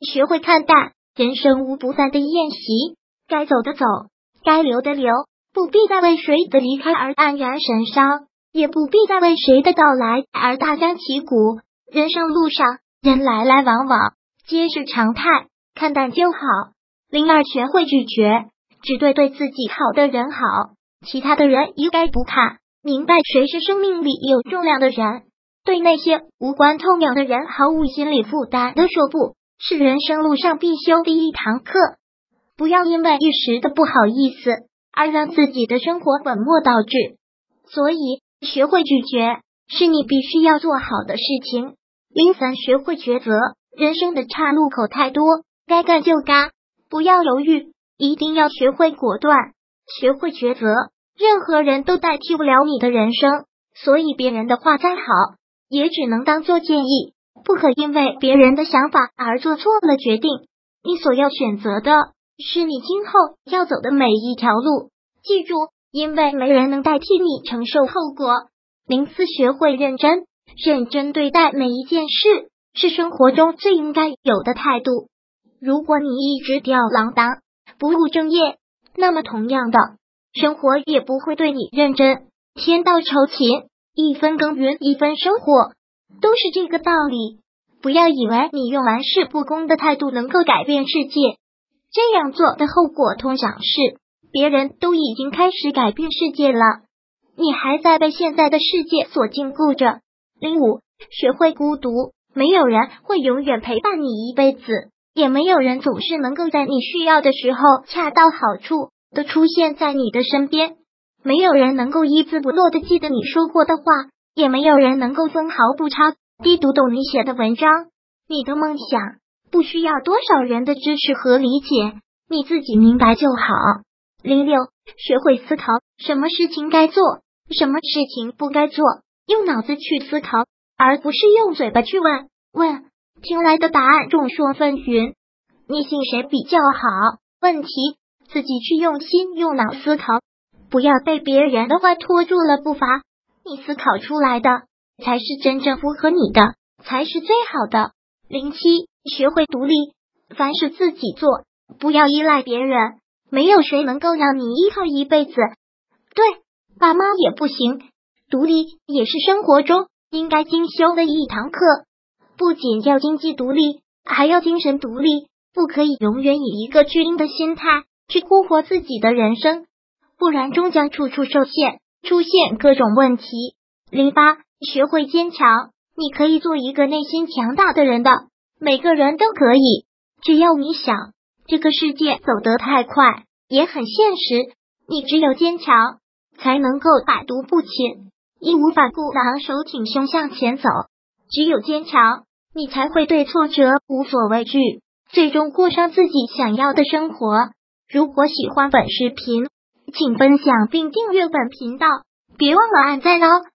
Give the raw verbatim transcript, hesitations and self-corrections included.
学会看淡，人生无不散的宴席，该走的走，该留的留，不必再为谁的离开而黯然神伤，也不必再为谁的到来而大张旗鼓。人生路上，人来来往往，皆是常态，看淡就好。零二，学会拒绝，只对对自己好的人好，其他的人一概不看。明白谁是生命里有重量的人，对那些无关痛痒的人毫无心理负担的说不，是人生路上必修的一堂课。不要因为一时的不好意思而让自己的生活本末倒置。所以，学会拒绝是你必须要做好的事情。零三，学会抉择，人生的岔路口太多，该干就干，不要犹豫，一定要学会果断，学会抉择。任何人都代替不了你的人生，所以别人的话再好，也只能当做建议，不可因为别人的想法而做错了决定。你所要选择的是你今后要走的每一条路，记住，因为没人能代替你承受后果。零四，学会认真，认真对待每一件事，是生活中最应该有的态度。如果你一直吊儿郎当，不务正业，那么同样的生活也不会对你认真。天道酬勤，一分耕耘一分收获，都是这个道理。不要以为你用玩世不恭的态度能够改变世界，这样做的后果通常是别人都已经开始改变世界了，你还在被现在的世界所禁锢着。零五，学会孤独，没有人会永远陪伴你一辈子，也没有人总是能够在你需要的时候恰到好处的出现在你的身边，没有人能够一字不落的记得你说过的话，也没有人能够分毫不差地读懂你写的文章。你的梦想不需要多少人的支持和理解，你自己明白就好。零六，学会思考，什么事情该做，什么事情不该做，用脑子去思考，而不是用嘴巴去问问，听来的答案众说纷纭。你信谁比较好？问题自己去用心用脑思考，不要被别人的话拖住了步伐，你思考出来的才是真正符合你的，才是最好的。零七，学会独立，凡事自己做，不要依赖别人，没有谁能够让你依靠一辈子，对，爸妈也不行。独立也是生活中应该精修的一堂课，不仅要经济独立，还要精神独立，不可以永远以一个巨婴的心态去过活自己的人生，不然终将处处受限，出现各种问题。零八，学会坚强，你可以做一个内心强大的人的，每个人都可以，只要你想。这个世界走得太快，也很现实，你只有坚强，才能够百毒不侵，义无反顾地昂首挺胸向前走。只有坚强，你才会对挫折无所畏惧，最终过上自己想要的生活。如果喜欢本视频，请分享并订阅本频道，别忘了按赞哦。